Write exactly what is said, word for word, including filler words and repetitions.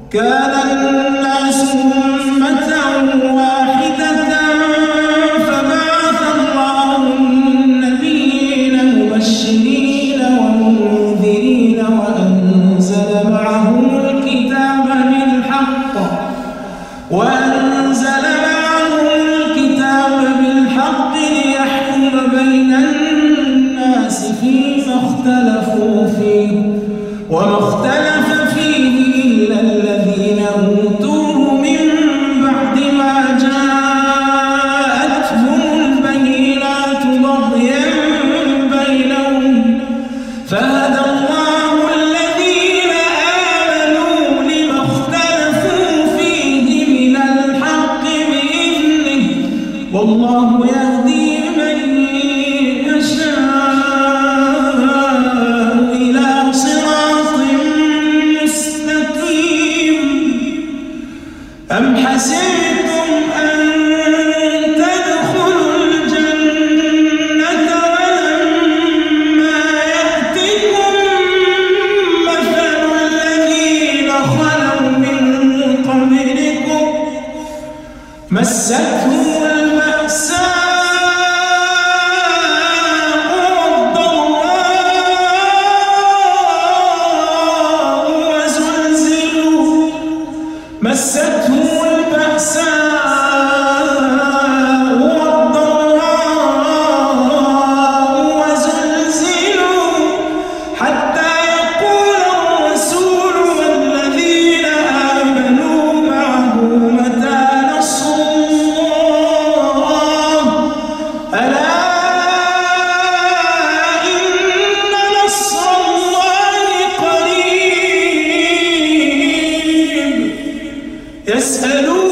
كان الناس أمة واحدة فبعث الله النبيين مبشرين ومنذرين وأنزل معهم الكتاب بالحق وأنزل معهم الكتاب بالحق ليحكم بين الناس فيما اختلفوا فيه وما اختلف فيه إلا الذين أوتوه من بعد ما جاءتهم البينات بغيا بينهم فهدى الله الذين آمنوا لما اختلفوا فيه من الحق بإذنه والله يهدي من يشاء إلى صراط مستقيم. أم حسبتم أن تدخلوا الجنة ولما يأتكم مثل الذين خلوا من قبلكم مستهم البأساء مستهم البأساء والضراء وزلزلوا حتى يقول الرسول والذين آمنوا معه متى نصر الله ألا إن نصر الله قريب. يسألون